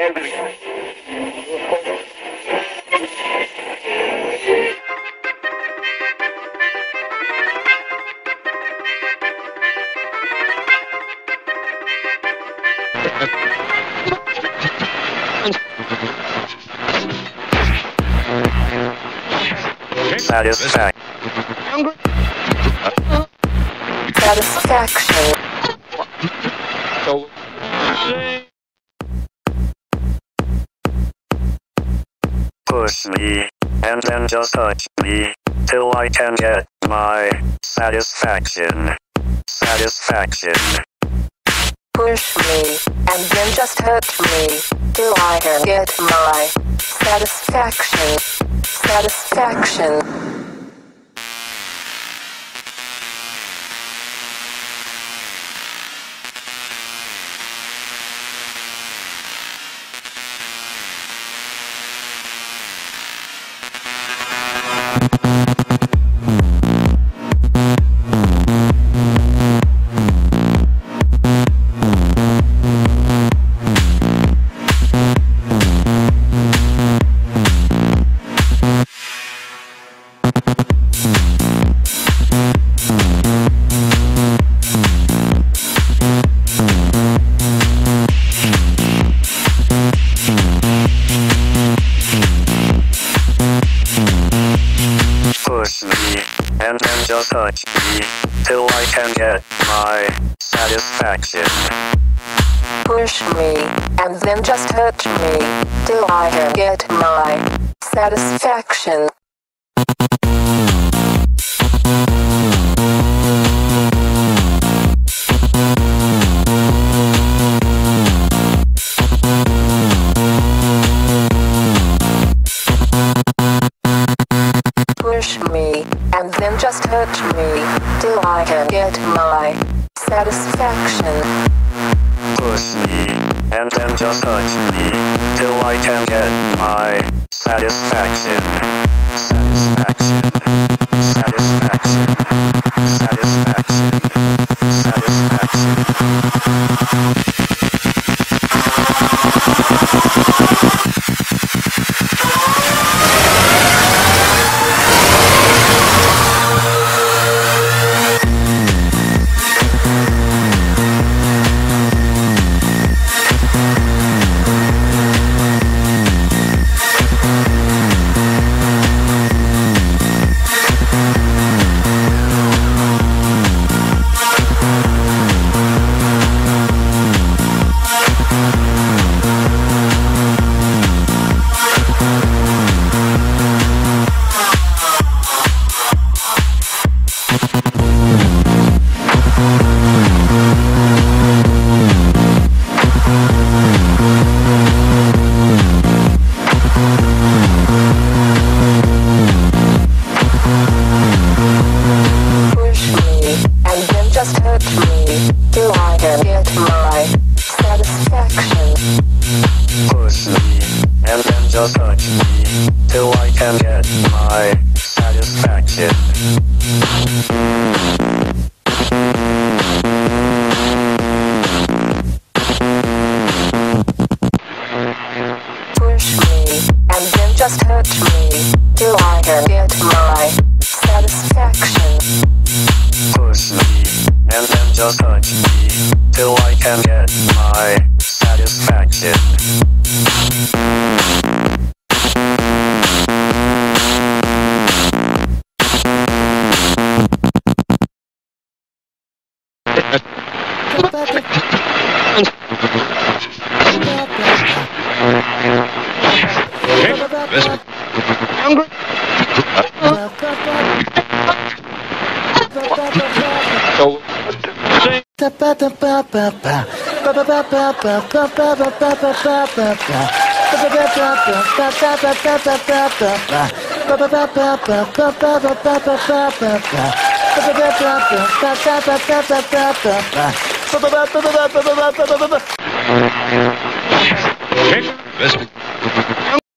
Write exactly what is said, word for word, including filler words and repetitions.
Satisfaction. Satisfaction. So, Push me, and then just touch me, till I can get my satisfaction. Satisfaction. Push me, and then just hurt me, till I can get my satisfaction. Satisfaction. Push me, and then just touch me, till I can get my satisfaction. Push me, and then just hurt me, till I can get my satisfaction. Push me, and then just hurt me, till I can get my satisfaction. Push me, and then just touch me, till I can get my satisfaction. Satisfaction. Satisfaction. Satisfaction. Satisfaction. Push me, and then just touch me, till I can get my satisfaction. Push me, and then just hurt me, till I can get my satisfaction. Push me, and then just touch me, till I can get my satisfaction. okay.